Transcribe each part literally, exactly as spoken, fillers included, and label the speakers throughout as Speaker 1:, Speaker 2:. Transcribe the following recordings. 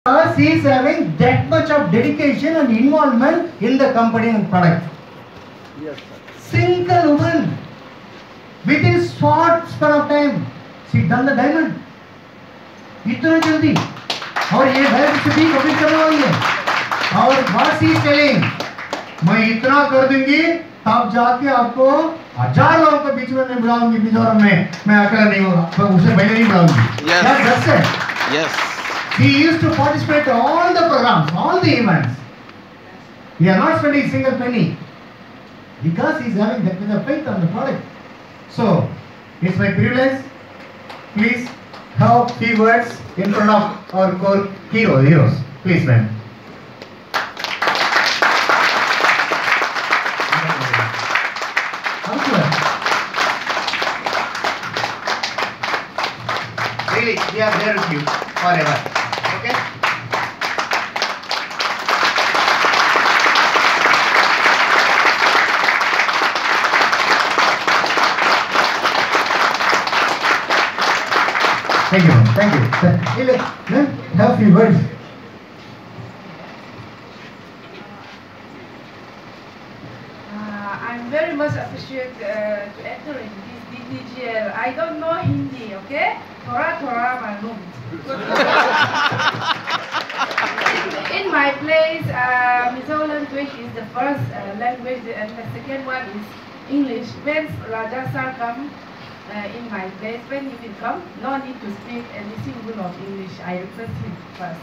Speaker 1: Because he is having that much of dedication and involvement in the company and product.
Speaker 2: Yes, sir.
Speaker 1: Single woman, within short span of time, she done the diamond. इतना जल्दी और ये है स्थिति कभी करना हुई है और what he is telling, मैं इतना कर दूंगी तब जाके आपको हजार लोगों के बीच में मैं बुलाऊंगी मिजोरम में मैं अकेला नहीं होगा मैं उसे पहले नहीं बुलाऊंगी
Speaker 3: Yes.
Speaker 1: That- that's it.
Speaker 3: Yes.
Speaker 1: He used to participate in all the programs, all the events. He is not spending a single penny because he is having that much of faith on the product. So, it's my privilege. Please have few words in front of our core hero, heroes. Please, ma'am. Really, we are there with you forever. Okay? Thank you, ma'am. Thank you. Hey, look, ma'am, have a few words.
Speaker 4: Uh, I'm very much appreciate uh, to enter in this D T G L. I don't know Hindi, okay? Thora Thora Malum. In my place, uh, Mizo language is the first uh, language, and the second one is English. When Raja Sir come uh, in my place, when he will come, no need to speak any single of English. I request him first.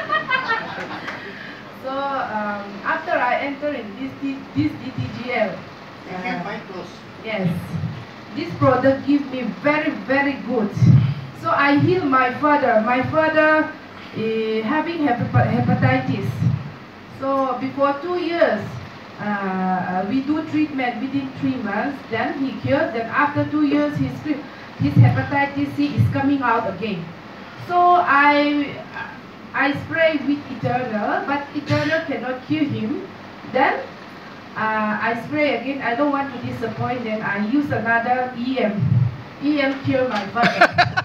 Speaker 4: So um, after I enter in this D- this D T G L, uh, yes, this product give me very very good. So I heal my father. My father uh, having hep- hepatitis. So before two years, uh, we do treatment within three months. Then he cured. Then after two years, his his hepatitis C is coming out again. So I. I spray with Eternal, but Eternal cannot cure him. Then uh, I spray again. I don't want to disappoint them. I use another E M. E M cure my father.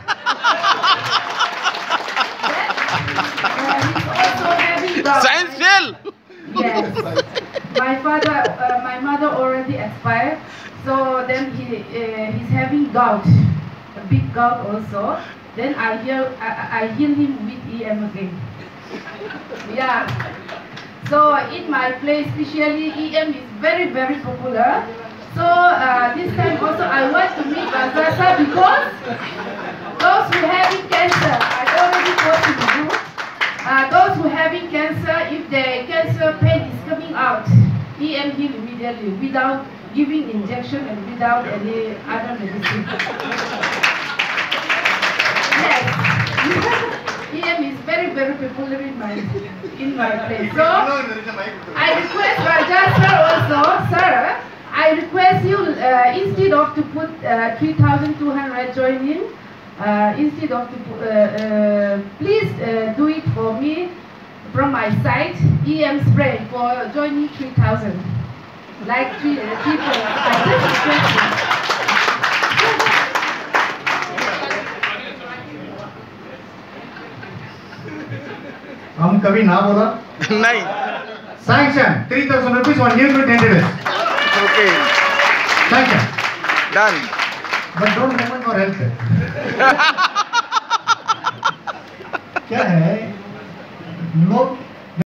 Speaker 4: Then, uh, he's also having gout.
Speaker 3: Science fail.
Speaker 4: Yes. My father, uh, my mother already expired. So then he uh, he's having gout, a big gout also. Then I heal, I, I heal him with E M again. Yeah. So in my place, especially E M is very very popular. So uh, this time also I want to meet Razasa because those who having cancer, I already go to the group. Uh, those who having cancer, if the cancer pain is coming out, E M heal immediately without giving injection and without any other medicine. Yes. E M is very very popular in my in my place. So I request Raja sir also, sir, I request you uh, instead of to put uh, three thousand two hundred join in, uh, instead of to put, uh, uh, please uh, do it for me from my side. E M spray for joining three thousand, like three uh, three. I just request you.
Speaker 1: हम कभी ना बोला
Speaker 3: नहीं.
Speaker 1: sanction three thousand rupees on new tentative
Speaker 3: Okay.
Speaker 1: sanction
Speaker 3: Done.
Speaker 1: but don't comment for health क्या है लोग